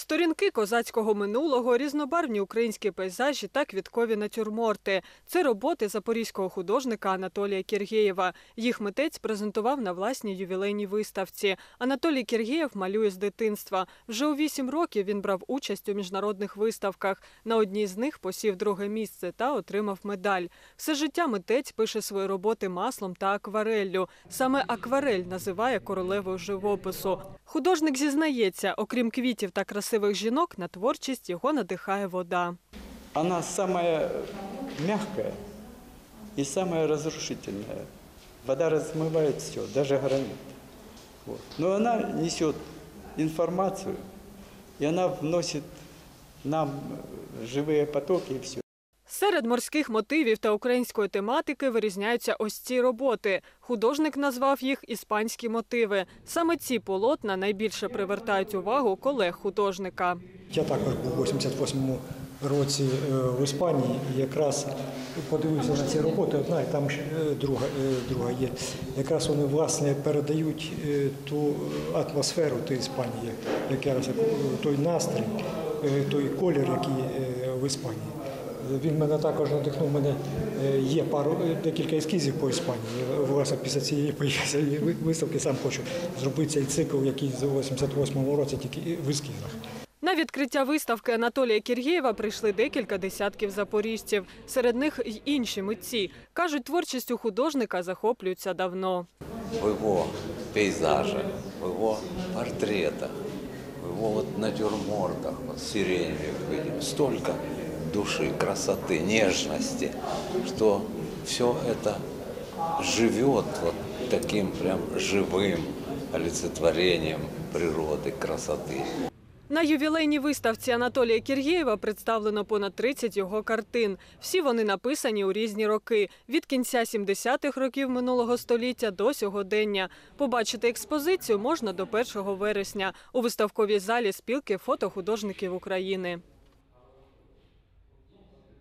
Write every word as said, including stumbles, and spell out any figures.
Сторінки козацького минулого, різнобарвні українські пейзажі та квіткові натюрморти. Це роботи запорізького художника Анатолія Кіргєєва. Їх митець презентував на власній ювілейній виставці. Анатолій Кіргєєв малює з дитинства. Вже у вісім років він брав участь у міжнародних виставках. На одній з них посів друге місце та отримав медаль. Все життя митець пише свої роботи маслом та аквареллю. Саме акварель називає королевою живопису. Художник зізнається, окрім квітів та красивих жінок, на творчість його надихає вода. Вона самая мягкая и самая разрушительная. Вода размывает все, даже гранит. Вот. Но она несет информацию, и она вносит нам живые потоки и все. Серед морських мотивів та української тематики вирізняються ось ці роботи. Художник назвав їх «іспанські мотиви». Саме ці полотна найбільше привертають увагу колег художника. Я також був у вісімдесят восьмому році в Іспанії і якраз подивився на ці роботи. Одна і там друга, друга є. Якраз вони, власне, передають ту атмосферу тієї Іспанії, якраз той настрій, той колір, який в Іспанії. Він мене також надихнув, у мене є пару, декілька ескізів по Іспанії. Власне, після цієї виставки сам хочу зробити цей цикл, який в вісімдесят восьмому році тільки в ескізах. На відкриття виставки Анатолія Кіргєєва прийшли декілька десятків запоріжців. Серед них й інші митці. Кажуть, творчістю художника захоплюються давно. В його пейзажах, в його портретах, в його вот натюрмортах, вот сиреневых, видим, столько души, красоты, нежности, что все это живет вот таким прям живым олицетворением природы, красоты. На ювілейній виставці Анатолія Кіргєєва представлено понад тридцять його картин. Всі вони написані у різні роки – від кінця сімдесятих років минулого століття до сьогодення. Побачити експозицію можна до першого вересня у виставковій залі спілки фотохудожників України.